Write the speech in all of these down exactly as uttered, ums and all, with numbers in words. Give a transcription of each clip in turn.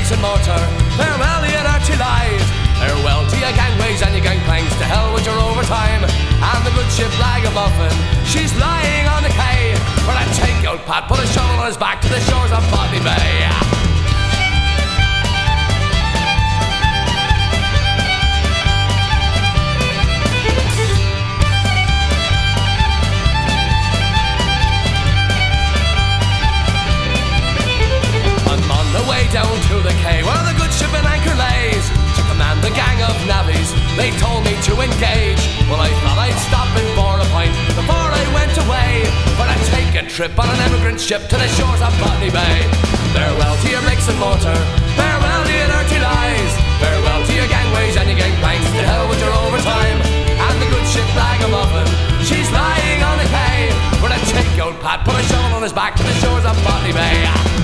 bricks and mortar. Farewell to your dirty lies. Farewell to your gangways and your gangplanks. To hell with your overtime. And the good ship Ragamuffin, she's lying on the quay. Where I take old Pat, put a shovel on his back to the shores of Botany Bay. Way down to the quay where the good ship and anchor lays, to command the gang of navvies, they told me to engage. Well, I thought I'd stop in for a pint before I went away, but I'd take a trip on an emigrant ship to the shores of Botany Bay. Farewell to your bricks and mortar, farewell to your dirty lies, farewell to your gangways and your gangplanks. To hell with your overtime and the good ship Ragamuffin, she's lying on the quay. Where I'd take old Pat, put a shovel on his back to the shores of Botany Bay.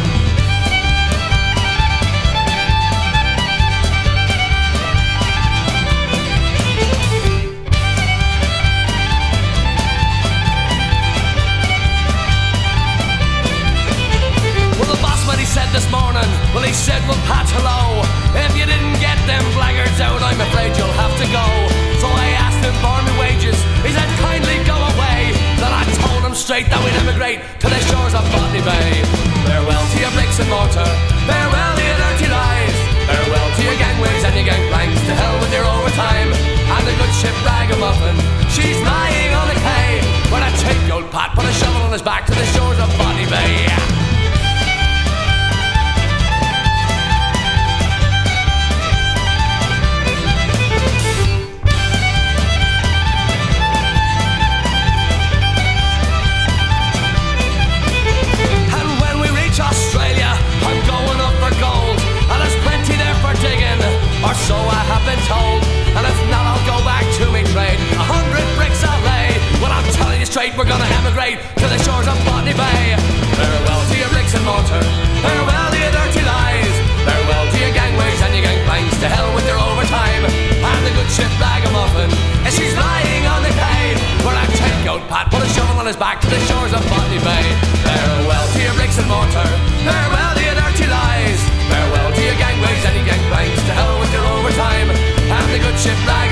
This morning, well, he said, well, Pat, hello. If you didn't get them Blaggards out, I'm afraid you'll have to go. So I asked him for my wages. He said, kindly go away. Then I told him straight that we'd emigrate to the shores of Botany Bay. Farewell to your bricks and mortar, farewell to your dirty lies, farewell to your gangways and your gangplanks. To hell with your overtime and the good ship Ragamuffin, she's lying on the quay. When I take old Pat, put a shovel on his back to the shores of Botany Bay. Or so I have been told, and if not I'll go back to me trade. A hundred bricks I'll lay. Well, I'm telling you straight, we're gonna emigrate to the shores of Botany Bay. Farewell to your bricks and mortar, farewell to your dirty lies, farewell to your gangways and your gangplanks. To hell with your overtime and the good ship Ragamuffin, and she's lying on the quay. Where I take old Pat, put a shovel on his back to the shores of Botany Bay. Farewell to your bricks and mortar, farewell to your dirty lies, farewell to your gangways and your gangplanks. To hell with your overtime and the good ship Ragamuffin.